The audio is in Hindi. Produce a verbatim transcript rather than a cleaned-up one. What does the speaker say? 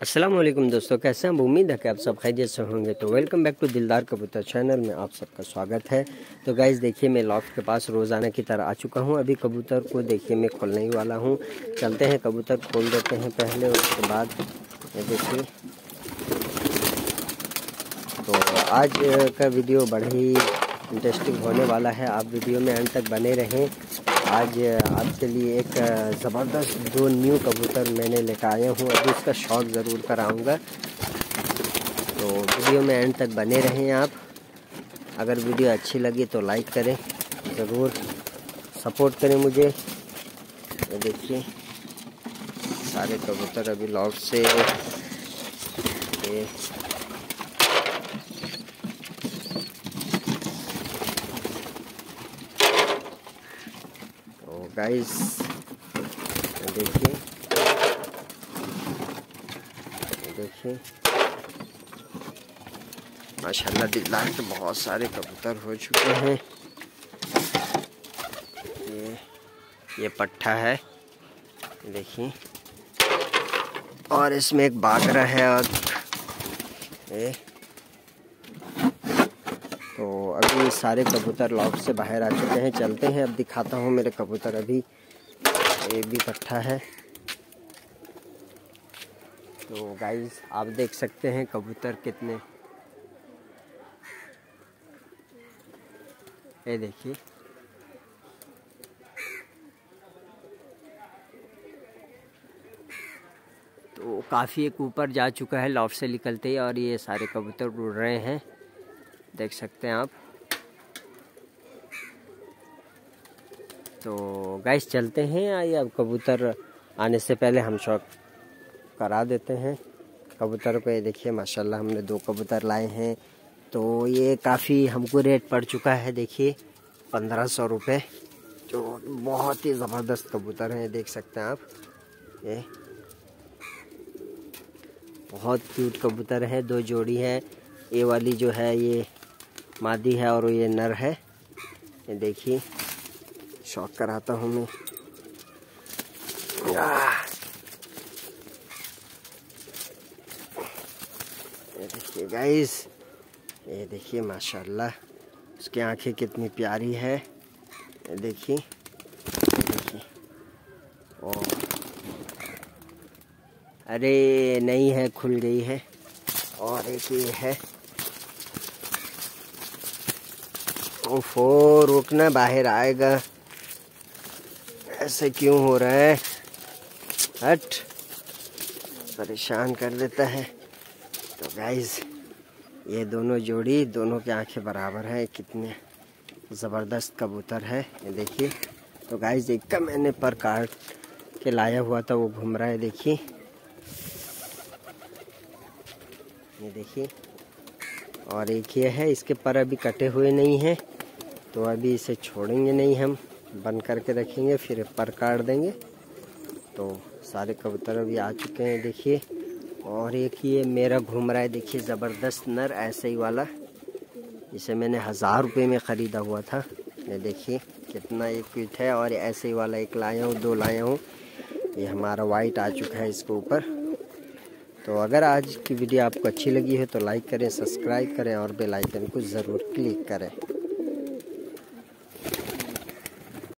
अस्सलाम वालेकुम दोस्तों, कैसे हैं? उम्मीद है कि आप सब खैरियत से होंगे। तो वेलकम बैक टू दिलदार कबूतर चैनल में आप सबका स्वागत है। तो गाइस देखिए, मैं लॉफ्ट के पास रोज़ाना की तरह आ चुका हूं। अभी कबूतर को देखिए मैं खोलने ही वाला हूं। चलते हैं, कबूतर खोल देते हैं पहले, उसके बाद ये देखिए। तो आज का वीडियो बड़ा ही इंटरेस्टिंग होने वाला है, आप वीडियो में अंत तक बने रहें। आज आपके लिए एक ज़बरदस्त दो न्यू कबूतर मैंने लेकर आया हूँ, अभी उसका शौक ज़रूर कराऊंगा। तो वीडियो में एंड तक बने रहें आप। अगर वीडियो अच्छी लगी तो लाइक करें, ज़रूर सपोर्ट करें मुझे। ये देखिए सारे कबूतर अभी लॉफ्ट से ये तो गाइस देखिए देखिए माशाल्लाह दिलदार के बहुत सारे कबूतर हो चुके हैं। ये ये पट्ठा है देखिए, और इसमें एक बागरा है। और ये तो अभी सारे कबूतर लॉफ्ट से बाहर आ चुके हैं। चलते हैं, अब दिखाता हूँ मेरे कबूतर। अभी ये भी पट्ठा है। तो गाइस आप देख सकते हैं कबूतर कितने, ये देखिए तो काफ़ी एक ऊपर जा चुका है लॉफ्ट से निकलते ही, और ये सारे कबूतर उड़ रहे हैं, देख सकते हैं आप। तो गाइस चलते हैं, आइए अब कबूतर आने से पहले हम शौक करा देते हैं कबूतर को। ये देखिए माशाल्लाह हमने दो कबूतर लाए हैं। तो ये काफ़ी हमको रेट पड़ चुका है, देखिए पंद्रह सौ रुपये। जो बहुत ही ज़बरदस्त कबूतर हैं, देख सकते हैं आप। ये बहुत क्यूट कबूतर है, दो जोड़ी है। ये वाली जो है ये मादी है और ये नर है। ये देखिए शौक कराता हूँ मैं। ये देखिए गाइस, ये देखिए माशाल्लाह उसकी आंखें कितनी प्यारी है। ये देखिए ये देखिए ओ अरे नहीं है, खुल गई है। और एक ये है। ओफो, रुकना, बाहर आएगा। ऐसे क्यों हो रहा है? हट, परेशान कर देता है। तो गाइस ये दोनों जोड़ी, दोनों की आंखें बराबर हैं। कितने ज़बरदस्त कबूतर है, ये देखिए। तो गाइस एक का मैंने पर काट के लाया हुआ था, वो घूम रहा है, देखिए ये देखिए। और एक ये है, इसके पर अभी कटे हुए नहीं हैं, तो अभी इसे छोड़ेंगे नहीं, हम बंद करके रखेंगे, फिर पर काट देंगे। तो सारे कबूतर अभी आ चुके हैं, देखिए। और एक ये मेरा घूम रहा है, देखिए ज़बरदस्त नर, ऐसे ही वाला, इसे मैंने हज़ार रुपये में ख़रीदा हुआ था। ये देखिए कितना ये क्यूट है। और ऐसे ही वाला एक लाया हूँ, दो लाया हूँ। ये हमारा वाइट आ चुका है इसके ऊपर। तो अगर आज की वीडियो आपको अच्छी लगी है तो लाइक करें, सब्सक्राइब करें और बेल आइकन को ज़रूर क्लिक करें।